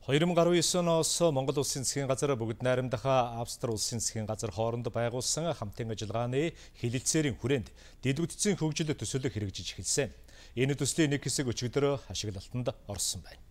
2019 оноос Монгол Улсын засгийн газар бүгд найрамдах Австри улсын засгийн газар хооронд байгуулсан хамтын ажиллагааны хэлэлцээрийн хүрээнд дэдвүтцийн хөгжил төсөөлөх хэрэгжиж эхэлсэн. Энэ төслийн нэг хэсэг өчигдөр ашиглалтанд орсон байна.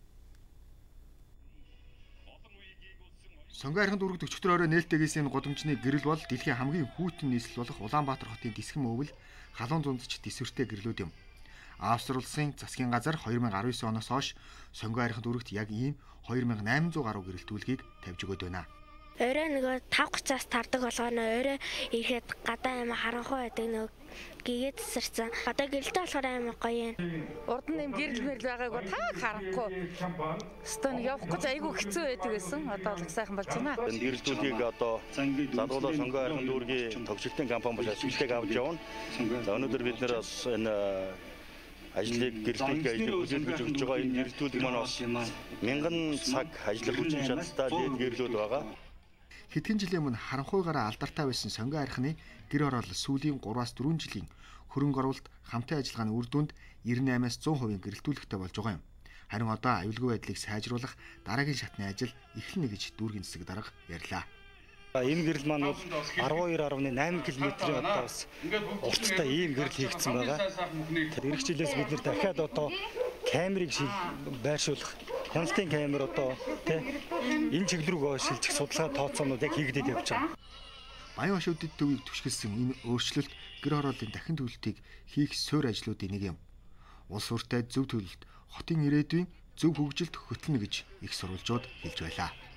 Сонгон архинд үргэлж өчигдөр орой нээлттэй хийсэн гудамжны гэрэл бол дэлхийн хамгийн хүйтэн нийслэл болох Улаанбаатар хотын Тэсгэм өвөл халуун зундч тэсвэртэй гэрлүүд юм. Австри улсын засгийн газар 2019 оноос хойш сонгон архинд үргэлж яг ийм 2800 гаруй гэрэлтүүлгийг тавьж өгöd байна. Орой нөгөө 5:30-аас тардаг болгоно орой ирэхэд гадаа юм харанхуй байдаг нөгөө гигээд тесэрсэн. Одоо гэрэлтэй болохоор амар гоё юм. Урд нь юм гэрэл мэрэл байгааг та харахгүй. Өстөө нэг явах гэж айгүй хэцүү байдаг гэсэн. Одоо л сайхан болж байна. Энэ гэрэлтүүдийг одоо залгуулаа сонгон архинд дүүргийн тогшилтын компани болж ашиглалтыг авч явна. За өнөөдөр бид нэр бас энэ ажлыг гэрэлтүүлэх ажлыг хүлээн өгч байгаа. Энэ гэрэлтүүлэг маань бас 1000 цаг ажиллах хүчин чадалтай дээд гэрлүүд байгаа. Хэдхэн жилийн өмнө харанхуйгаараа алдартай байсан сонгон архины гэр орол сүүлийн 3-4 жилийн хөрөнгө оруулалт хамтын ажиллагааны үр дүнд 98-аас 100% гэрэлтүүлэхтэй болж байгаа юм. Харин одоо аюулгүй байдлыг сайжруулах дараагийн шатны ажил эхэлнэ гэж дүүргийн засаг дарга ярьлаа. Энэ гэрэл маань бол 12.8 км-ийн одоо бас урттай ийм гэрэл хийгдсэн байгаа. Эх жилээс бид нэр дахиад одоо камерыг байршуулах, хяналтын камер одоо энэ чиглэл рүү шилжих судалгаа тооцоонууд яг хийгдээд явж байгаа. Баян хошуудад төвийг түшгэлсэн энэ өөрчлөлт гэр хорооллын дахин төлөлтийг хийх суурь ажлуудын нэг юм. Улс уртад зөв төлөлт, хотын ирээдүйн зөв хөгжилд хөтлөнө гэж их сурвалжууд хэлж байлаа.